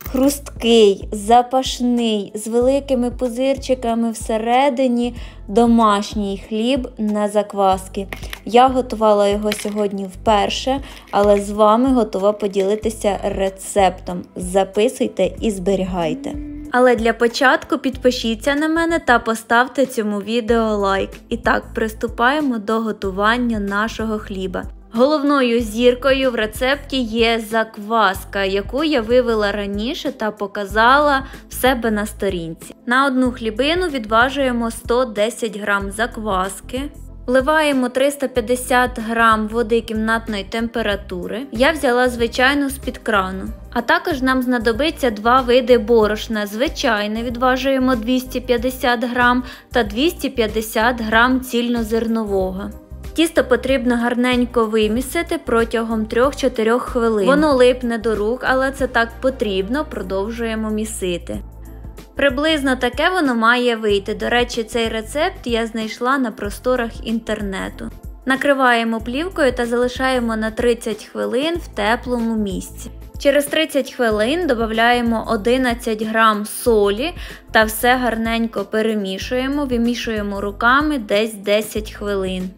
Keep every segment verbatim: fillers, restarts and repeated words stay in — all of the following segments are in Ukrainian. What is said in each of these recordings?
Хрусткий, запашний, з великими пузирчиками всередині домашній хліб на закваски. Я готувала його сьогодні вперше, але з вами готова поділитися рецептом. Записуйте і зберігайте. Але для початку підпишіться на мене та поставте цьому відео лайк. І так, приступаємо до готування нашого хліба. Головною зіркою в рецепті є закваска, яку я вивела раніше та показала в себе на сторінці. На одну хлібину відважуємо сто десять грам закваски. Вливаємо триста п'ятдесят грам води кімнатної температури. Я взяла звичайну з-під крану. А також нам знадобиться два види борошна. Звичайне відважуємо двісті п'ятдесят грам та двісті п'ятдесят грам цільнозернового. Тісто потрібно гарненько вимісити протягом три-чотири хвилин. Воно липне до рук, але це так потрібно, продовжуємо місити. Приблизно таке воно має вийти. До речі, цей рецепт я знайшла на просторах інтернету. Накриваємо плівкою та залишаємо на тридцять хвилин в теплому місці. Через тридцять хвилин додаємо одинадцять грам солі та все гарненько перемішуємо, вимішуємо руками десь десять хвилин.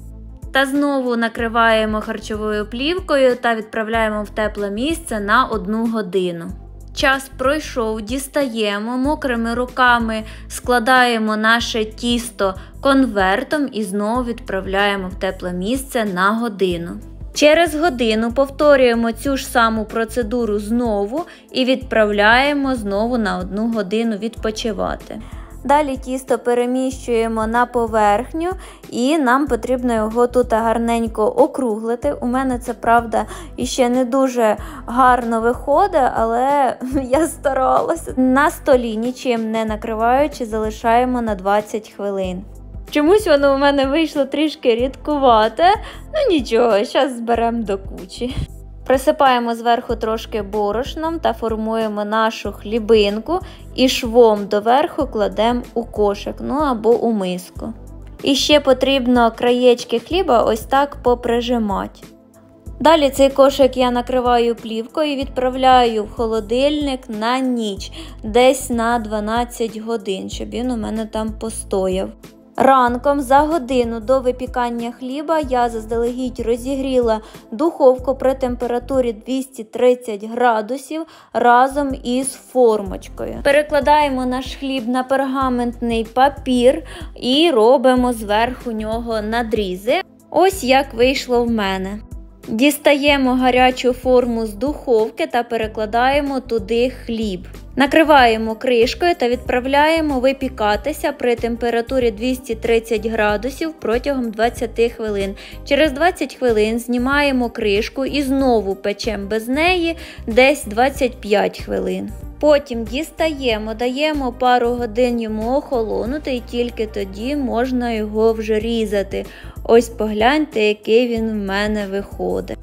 Та знову накриваємо харчовою плівкою та відправляємо в тепле місце на одну годину. Час пройшов, дістаємо, мокрими руками складаємо наше тісто конвертом і знову відправляємо в тепле місце на годину. Через годину повторюємо цю ж саму процедуру знову і відправляємо знову на одну годину відпочивати. Далі тісто переміщуємо на поверхню і нам потрібно його тут гарненько округлити. У мене це, правда, іще не дуже гарно виходить, але я старалася. На столі, нічим не накриваючи, залишаємо на двадцять хвилин. Чомусь воно у мене вийшло трішки рідкувате, ну нічого, зараз зберемо до кучі. Присипаємо зверху трошки борошном та формуємо нашу хлібинку і швом доверху кладемо у кошик, ну або у миску. І ще потрібно краєчки хліба ось так поприжимати. Далі цей кошик я накриваю плівкою і відправляю в холодильник на ніч, десь на дванадцять годин, щоб він у мене там постояв. Ранком за годину до випікання хліба я заздалегідь розігріла духовку при температурі двісті тридцять градусів разом із формочкою. Перекладаємо наш хліб на пергаментний папір і робимо зверху нього надрізи. Ось як вийшло в мене. Дістаємо гарячу форму з духовки та перекладаємо туди хліб. Накриваємо кришкою та відправляємо випікатися при температурі двісті тридцять градусів протягом двадцять хвилин. Через двадцять хвилин знімаємо кришку і знову печемо без неї десь двадцять п'ять хвилин. Потім дістаємо, даємо пару годин йому охолонути і тільки тоді можна його вже різати. Ось погляньте, який він в мене виходить.